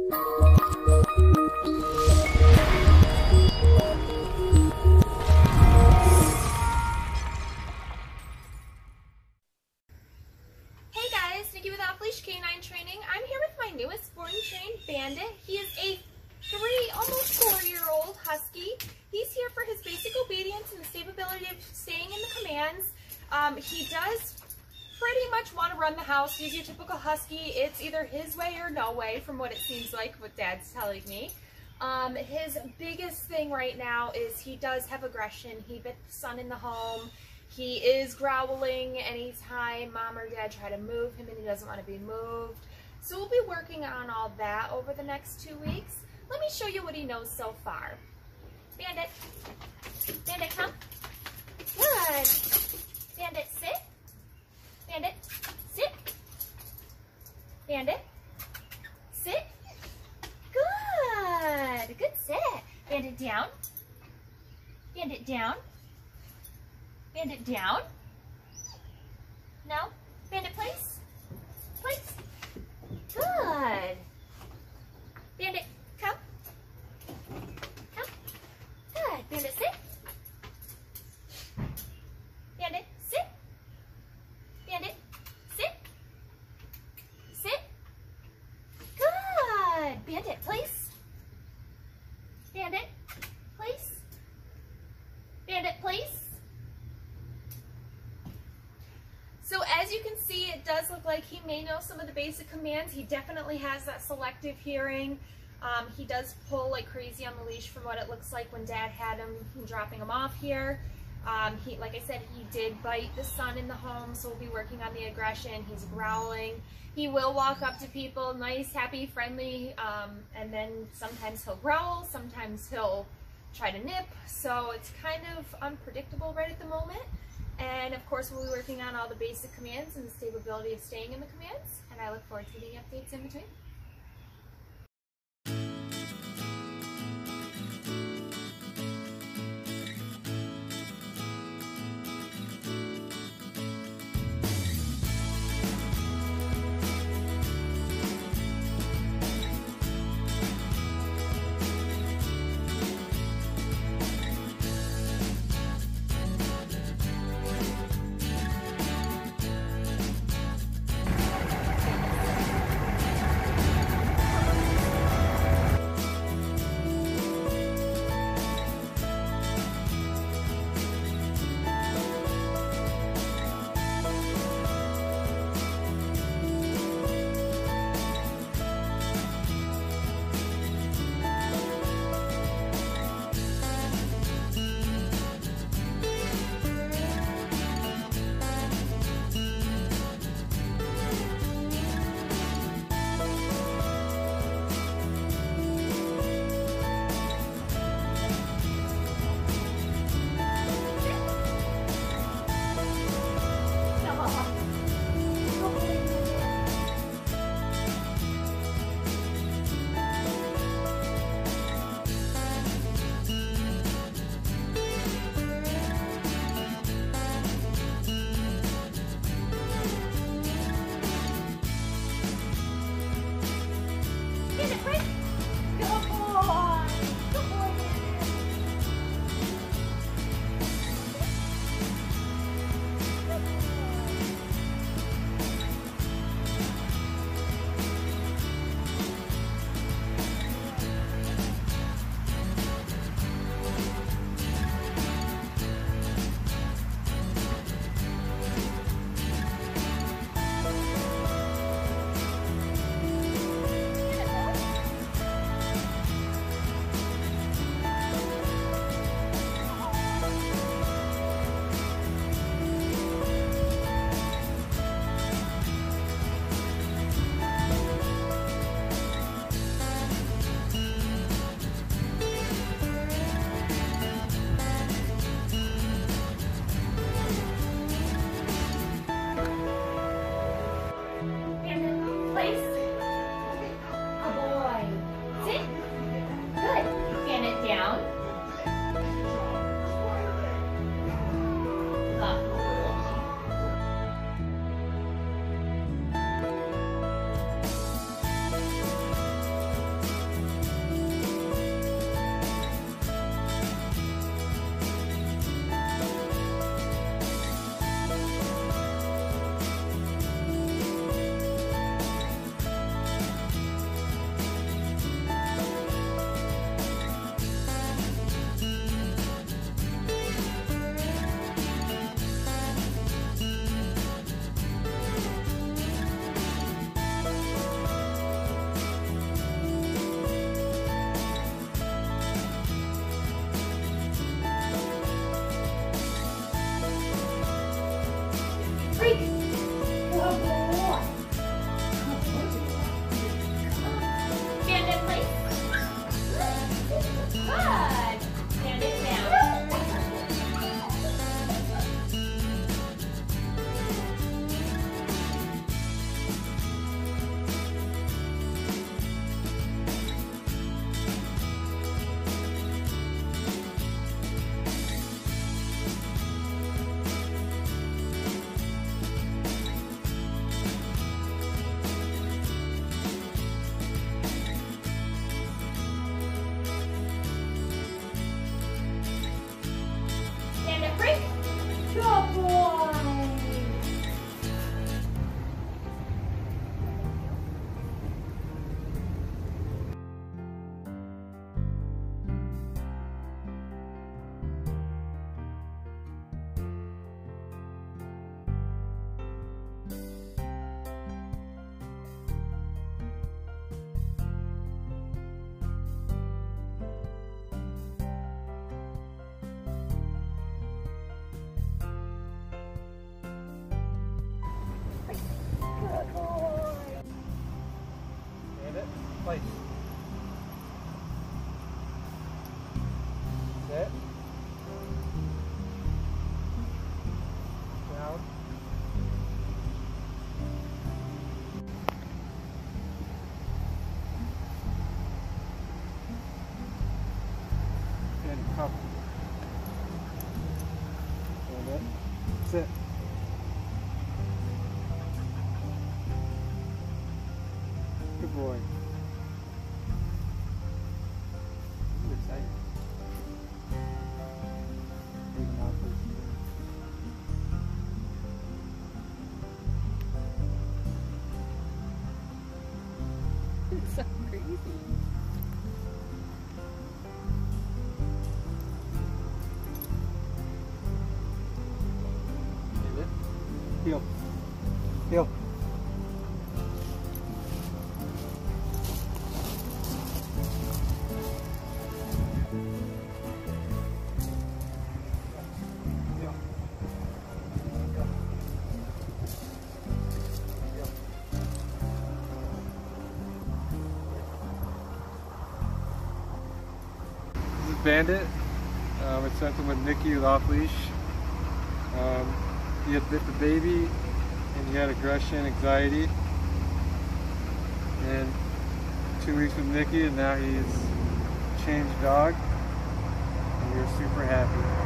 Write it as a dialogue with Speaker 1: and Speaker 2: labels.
Speaker 1: Nikki with Off Leash Canine Training. I'm here with my newest board and trained Bandit. He is a almost 4-year-old husky. He's here for his basic obedience and the stability of staying in the commands. He does pretty much want to run the house. He's your typical husky. It's either his way or no way, from what it seems like, what Dad's telling me. His biggest thing right now is he does have aggression. He bit the son in the home. He is growling anytime Mom or Dad try to move him and he doesn't want to be moved. So we'll be working on all that over the next 2 weeks. Let me show you what he knows so far. Bandit. Bandit, come. Good. Bandit, sit. Bandit, sit. Bandit, sit. Good. Good sit. Bandit, down. Bandit, down. Bandit, down. No. Bandit, place. Place. Good. Bandit, come. Come. Good. Bandit, sit. Bandit, sit. Bandit, sit. Sit. Good. Bandit, place. Bandit, place. Bandit, place. So as you can see, it does look like he may know some of the basic commands. He definitely has that selective hearing. He does pull like crazy on the leash from what it looks like when Dad had him dropping him off here. Like I said, he did bite the son in the home, so we'll be working on the aggression. He's growling. He will walk up to people, nice, happy, friendly, and then sometimes he'll growl, sometimes he'll try to nip. So it's kind of unpredictable right at the moment. And of course, we'll be working on all the basic commands and the stability of staying in the commands. And I look forward to getting updates in between.
Speaker 2: Up. Stand up. Sit. Good boy. You're excited. Even off this.
Speaker 1: It's so crazy.
Speaker 2: Heel. Heel. This is Bandit. I sent him with Nikki off leash. He had bit the baby and he had aggression, anxiety. And 2 weeks with Nikki and now he's a changed dog. And we're super happy.